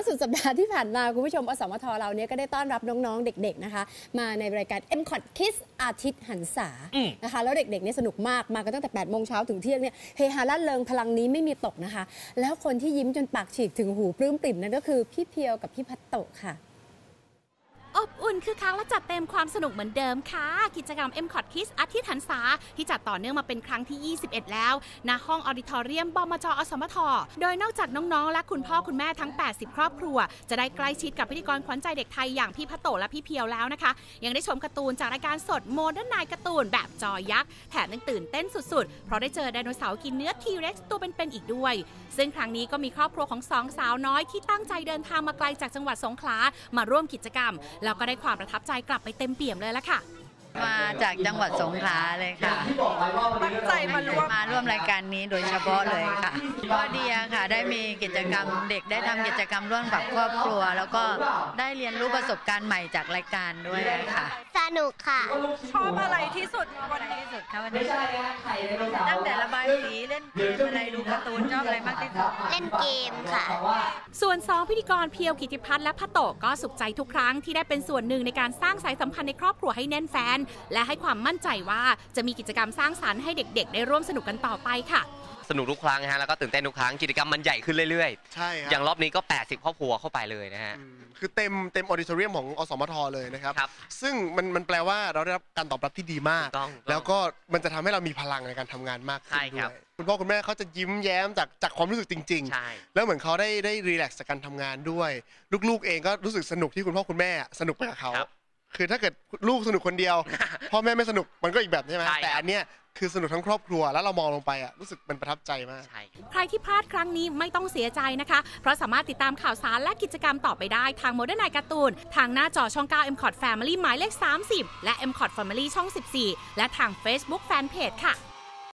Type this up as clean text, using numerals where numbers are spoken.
สุดสัปดาห์ที่ผ่านมาคุณผู้ชมอสมทเราเนี่ยก็ได้ต้อนรับน้องๆเด็กๆนะคะมาในรายการ MCOT Kids อาทิตย์หันษานะคะแล้วเด็กๆเนี่ยสนุกมากมากันตั้งแต่8 โมงเช้าถึงเที่ยงเนี่ยเฮฮาลั่นเริงพลังนี้ไม่มีตกนะคะแล้วคนที่ยิ้มจนปากฉีกถึงหูปลื้มปริ่มนั่นก็คือพี่เพียวกับพี่พัตโตะค่ะอบอุ่นคือค้างและจัดเต็มความสนุกเหมือนเดิมค่ะกิจกรรม MCOT Kids อาทิตย์หันษาที่จัดต่อเนื่องมาเป็นครั้งที่ 21 แล้วณห้องออดิทอเรียมบมจ.อสมทโดยนอกจากน้องๆและคุณพ่อคุณแม่ทั้ง80ครอบครัวจะได้ใกล้ชิดกับพิธีกรขวัญใจเด็กไทยอย่างพี่พัตโตและพี่เพียวแล้วนะคะยังได้ชมการ์ตูนจากรายการสดโมเดิร์นไนน์การ์ตูนแบบจอยักษ์แถมยังตื่นเต้นสุดๆเพราะได้เจอไดโนเสาร์กินเนื้อทีเร็กซ์ตัวเป็นๆอีกด้วยซึ่งครั้งนี้ก็มีครอบครัวของ2 สาวน้อยที่ตั้งใจเดินทางมาไกลจากจังหวัดสงขลามาร่วมกิจกรรมแล้วก็ได้ความประทับใจกลับไปเต็มเปี่ยมเลยละค่ะมาจากจังหวัดสงขลาเลยค่ะตั้งใจมาร่วมรายการนี้โดยเฉพาะเลยค่ะก็ดีค่ะได้มีกิจกรรมเด็กได้ทำกิจกรรมร่วมกับครอบครัวแล้วก็ได้เรียนรู้ประสบการณ์ใหม่จากรายการด้วยค่ะสนุกค่ะชอบอะไรที่สุดวันนี้ที่สุดค่ะวันนี้ตั้งแต่ระบายสีเล่นเกมอะไรดูการ์ตูนชอบอะไรมากที่สุดเล่นเกมค่ะส่วน2 พิธีกรเพียวกิติพัฒน์และพัตโตะก็สุขใจทุกครั้งที่ได้เป็นส่วนหนึ่งในการสร้างสายสัมพันธ์ในครอบครัวให้แน่นแฟนและให้ความมั่นใจว่าจะมีกิจกรรมสร้างสรรค์ให้เด็กๆได้ร่วมสนุกกันต่อไปค่ะสนุกทุกครั้งฮะแล้วก็ตื่นเต้นทุกครั้งกิจกรรมมันใหญ่ขึ้นเรื่อยๆใช่ครับอย่างรอบนี้ก็80ครอบครัวเข้าไปเลยนะฮะคือเต็มออดิทอเรียมของอสมทเลยนะครับซึ่งมันแปลว่าเราได้รับการตอบรับที่ดีมากแล้วก็มันจะทำให้เรามีพลังในการทำงานมากขึ้นด้วยคุณพ่อคุณแม่เขาจะยิ้มแย้มจากความรู้สึกจริงๆแล้วเหมือนเขาได้รีแลกซ์จากการทำงานด้วยลูกๆเองก็รู้สึกสนุกที่คุณพ่อคุณแม่สนุกไปกับเขาคือถ้าเกิดลูกสนุกคนเดียวพ่อแม่ไม่สนุกมันก็อีกแบบใช่ไหมแต่อันเนี้ยคือสนุกทั้งครอบครัวแล้วเรามองลงไปรู้สึกมันประทับใจมากใครที่พลาดครั้งนี้ไม่ต้องเสียใจนะคะเพราะสามารถติดตามข่าวสารและกิจกรรมต่อไปได้ทางโมเดิร์นไนน์การ์ตูนทางหน้าจอช่อง 9 MCOT Family หมายเลข 30 และ MCOT Family ช่อง 14 และทาง Facebook Fanpage ค่ะ